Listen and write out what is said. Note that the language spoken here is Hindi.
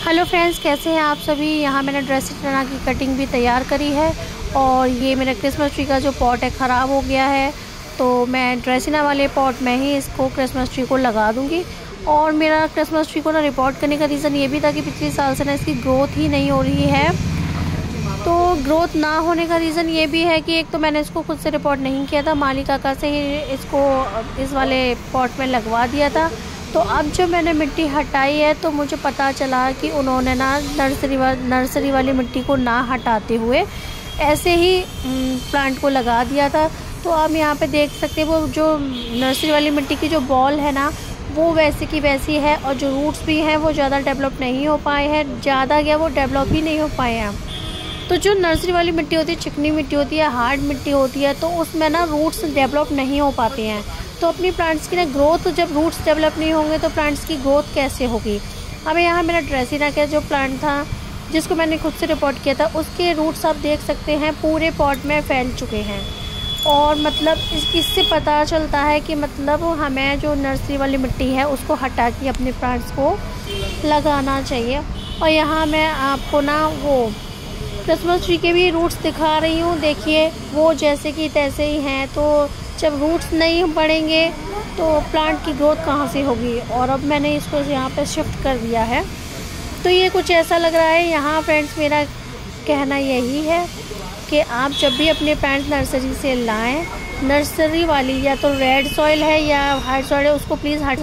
हेलो फ्रेंड्स, कैसे हैं आप सभी। यहाँ मैंने ड्रेसिना की कटिंग भी तैयार करी है और ये मेरा क्रिसमस ट्री का जो पॉट है ख़राब हो गया है, तो मैं ड्रेसिना वाले पॉट में ही इसको क्रिसमस ट्री को लगा दूँगी। और मेरा क्रिसमस ट्री को ना रिपोर्ट करने का रीज़न ये भी था कि पिछले साल से ना इसकी ग्रोथ ही नहीं हो रही है। तो ग्रोथ ना होने का रीज़न ये भी है कि एक तो मैंने इसको खुद से रिपोर्ट नहीं किया था, माली काका से ही इसको इस वाले पॉट में लगवा दिया था। तो अब जब मैंने मिट्टी हटाई है तो मुझे पता चला कि उन्होंने ना नर्सरी वाली मिट्टी को ना हटाते हुए ऐसे ही प्लांट को लगा दिया था। तो आप यहाँ पे देख सकते हैं वो जो नर्सरी वाली मिट्टी की जो बॉल है ना, वो वैसे की वैसी है और जो रूट्स भी हैं वो ज़्यादा डेवलप नहीं हो पाए हैं, ज़्यादा क्या वो डेवलप ही नहीं हो पाए हैं। तो जो नर्सरी वाली मिट्टी होती है, चिकनी मिट्टी होती है, हार्ड मिट्टी होती है, तो उसमें ना रूट्स डेवलप नहीं हो पाते हैं। तो अपनी प्लांट्स की ना ग्रोथ, जब रूट्स डेवलप नहीं होंगे तो प्लांट्स की ग्रोथ कैसे होगी। अब यहाँ मेरा ड्रेसिना का जो प्लांट था जिसको मैंने खुद से रिपोर्ट किया था, उसके रूट्स आप देख सकते हैं पूरे पॉट में फैल चुके हैं। और मतलब इससे पता चलता है कि मतलब हमें जो नर्सरी वाली मिट्टी है उसको हटा के अपने प्लांट्स को लगाना चाहिए। और यहाँ मैं आपको ना वो क्रिसमस ट्री के भी रूट्स दिखा रही हूँ, देखिए वो जैसे कि तैसे ही हैं। तो जब रूट्स नहीं बढ़ेंगे तो प्लांट की ग्रोथ कहाँ से होगी। और अब मैंने इसको यहाँ पे शिफ्ट कर दिया है, तो ये कुछ ऐसा लग रहा है। यहाँ फ्रेंड्स मेरा कहना यही है कि आप जब भी अपने प्लांट नर्सरी से लाएं, नर्सरी वाली या तो रेड सॉइल है या वाइट सॉइल है, उसको प्लीज़